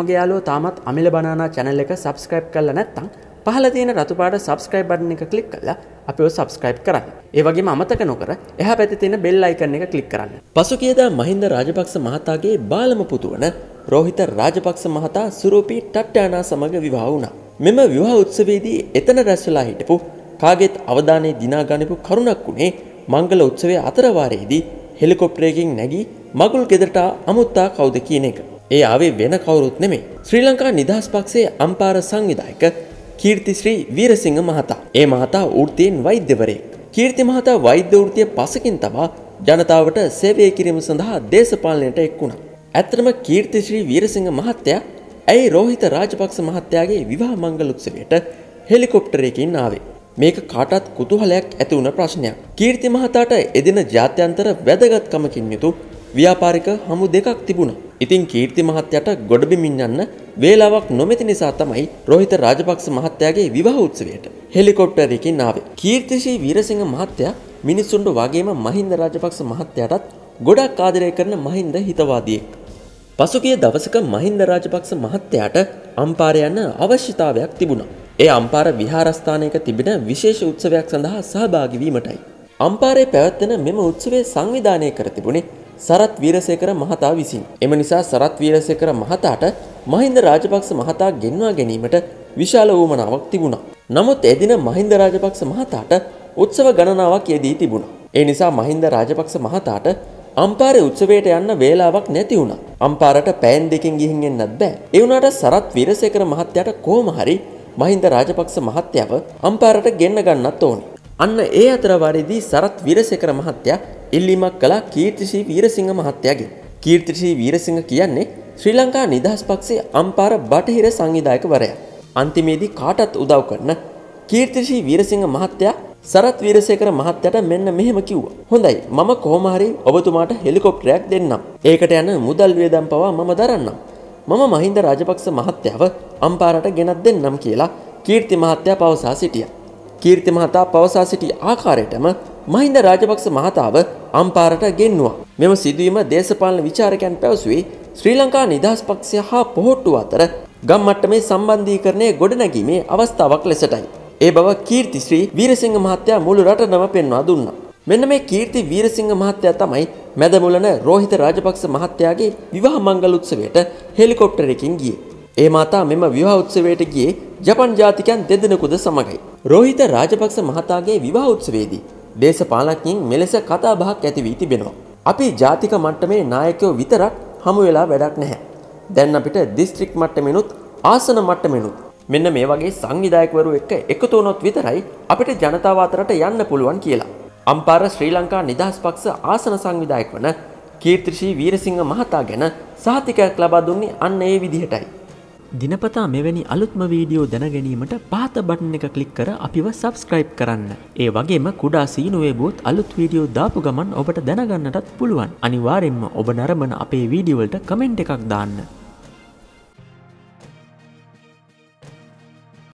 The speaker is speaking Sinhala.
ඔයාගේ යාළුවෝ තාමත් අමිල බනානා channel එක subscribe කරලා නැත්නම් පහළ තියෙන රතු පාට subscribe button එක click කරලා අපිව subscribe කරන්න. ඒ වගේම අමතක නොකර එහා පැත්තේ තියෙන bell icon එක click කරන්න. පසුගියදා මහින්ද රාජපක්ෂ මහතාගේ බාලම පුතු වන රෝහිත රාජපක්ෂ මහතා සුරූපී ටට්ටානා සමග විවාහ වුණා. මෙම විවාහ උත්සවයේදී එතන රැස් වෙලා හිටපු කාගෙත් අවධානය දිනා ගනිපු කරුණක් උනේ මංගල උත්සවයේ අතරවාරයේදී හෙලිකොප්ටරයකින් නැගී මගුල් ගෙදරට අමුත්තා කවුද කියන එක. ඒ ආවේ වෙන කවුරුත් නෙමෙයි. ශ්‍රී ලංකා නිදහස් පක්ෂයේ අම්පාර සංවිධායක කීර්තිශ්‍රී වීරසිංහ මහතා. ඒ මහතා වෘත්තියෙන් වෛද්‍යවරයෙක්. කීර්ති මහතා වෛද්‍ය වෘත්තිය පසකින් තබා ජනතාවට සේවය කිරීම සඳහා දේශපාලනයට එක් වුණා. ඇත්තටම කීර්තිශ්‍රී වීරසිංහ මහත්තයා ඇයි රෝහිත රාජපක්ෂ මහත්තයාගේ විවාහ මංගල උත්සවයට හෙලිකොප්ටරයකින් ආවේ? මේක කාටත් කුතුහලයක් ඇති වුණ ප්‍රශ්නයක්. කීර්ති මහතාට එදින ජාත්‍යන්තර වැදගත්කමකින් යුතු ව්‍යාපාරික හමු දෙකක් තිබුණා. ඉතින් කීර්ති මහත්තයාට ගොඩබිමින් යන්න වේලාවක් නොමැති නිසා තමයි රෝහිත රාජපක්ෂ මහත්තයාගේ විවාහ උත්සවයට හෙලිකොප්ටරයකින් ආවේ. කීර්තිශ්‍රී වීරසිංහ මහත්තයා මිනිසුන්ට වගේම මහින්ද රාජපක්ෂ මහත්තයාටත් ගොඩක් ආදරය කරන මහින්ද හිතවාදියෙක්. පසුගිය දවසක මහින්ද රාජපක්ෂ මහත්තයාට අම්පාර යන්න අවශ්‍යතාවයක් තිබුණා. ඒ අම්පාර විහාරස්ථානයක තිබෙන විශේෂ උත්සවයක් සඳහා සහභාගී වීමටයි. අම්පාරේ පැවැත්වෙන මෙම උත්සවය සංවිධානය කර තිබුණේ සරත් වීරසේකර මහතා විසින්. එම නිසා සරත් වීරසේකර මහතාට මහින්ද රාජපක්ෂ මහතා ගෙන්වා ගැනීමට විශාල වුවමනාවක් තිබුණා. නමුත් එදින මහින්ද රාජපක්ෂ මහතාට උත්සව ගණනාවක් යෙදී තිබුණා. ඒ නිසා මහින්ද රාජපක්ෂ මහතාට අම්පාරේ උත්සවයට යන්න වේලාවක් නැති වුණා. අම්පාරට පෑන් දෙකකින් ගිහින් එන්නත් බෑ. ඒ වුණාට සරත් වීරසේකර මහත්තයාට කොහොම හරි මහින්ද රාජපක්ෂ මහත්තයව අම්පාරට ගෙන්න ගන්නත් ඕනේ. අන්න ඒ අතරවාරයේදී සරත් වීරසේකර මහත්තයා ඉල්ලීමක් කළා කීර්තිශ්‍රී වීරසිංහ මහත්තයාගෙන්. කීර්තිශ්‍රී වීරසිංහ කියන්නේ ශ්‍රී ලංකා නිදහස් පක්ෂයේ අම්පාර බටහිර සංවිධායකවරයා. අන්තිමේදී කාටත් උදව් කරන කීර්තිශ්‍රී වීරසිංහ මහත්තයා සරත් වීරසේකර මහත්තයාට මෙන්න මෙහෙම කිව්වා. හොඳයි මම කොහොම හරි ඔබතුමාට හෙලිකොප්ටරයක් දෙන්නම්. ඒකට යන මුදල් වියදම් පවා මම දරන්නම්. මම මහින්ද රාජපක්ෂ මහත්තයාව අම්පාරට ගෙනත් දෙන්නම් කියලා කීර්ති මහත්තයා පවසා සිටියා. කීර්ති මහතා පවසා සිටි ආකාරයටම මහින්ද රාජපක්ෂ මහතාව අම්පාරට ගෙන්නුවා. මෙම සිදුවීම දේශපාලන විචාරකයන් පැවසුවේ ශ්‍රී ලංකා නිදහස් පක්ෂය හා පොහොට්ටුව අතර ගම් මට්ටමේ සම්බන්ධීකරණය ගොඩනැගීමේ අවස්ථාවක් ලෙසටයි. ඒ බව කීර්තිශ්‍රී වීරසිංහ මහත්තයා මුළු රටටම පෙන්වා දුන්නා. මෙන්න මේ කීර්ති වීරසිංහ මහත්තයා තමයි මැදමුලන රෝහිත රාජපක්ෂ මහත්තයාගේ විවාහ මංගල උත්සවයට හෙලිකොප්ටරයකින් ගියේ. ඒ මාතා මෙම විවාහ උත්සවයට ගියේ ජපන් ජාතිකයන් දෙදෙනෙකුද සමගයි. රෝහිත රාජපක්ෂ මහතාගේ විවාහ උත්සවයේදී දේශපාලඥයින් මෙලෙස කතා බහක් ඇති වී තිබෙනවා. අපි ජාතික මට්ටමේ නායකයෝ විතරක් හමු වෙලා වැඩක් නැහැ. දැන් අපිට දිස්ත්‍රික් මට්ටමෙනුත් ආසන මට්ටමෙනුත් මෙන්න මේ වගේ සංවිධායකවරු එක්ක එකතු වුණොත් විතරයි අපිට ජනතාව අතරට යන්න පුළුවන් කියලා. අම්පාර ශ්‍රී ලංකා නිදහස් පක්ෂ ආසන සංවිධායක වන කීර්තිශ්‍රී වීරසිංහ මහතා ගැන සහතිකයක් ලබා දුන්නේ අන්න ඒ විදිහටයි. දිනපතා මෙවැනි අලුත්ම වීඩියෝ දැන ගැනීමට පහත බටන් එක ක්ලික් කර අපිව සබ්ස්ක්‍රයිබ් කරන්න. ඒ වගේම කුඩා සීනුවේ බොත් අලුත් වීඩියෝ දාපු ගමන් ඔබට දැනගන්නටත් පුළුවන්. අනිවාර්යෙන්ම ඔබ නරඹන අපේ වීඩියෝ වලට කමෙන්ට් එකක් දාන්න.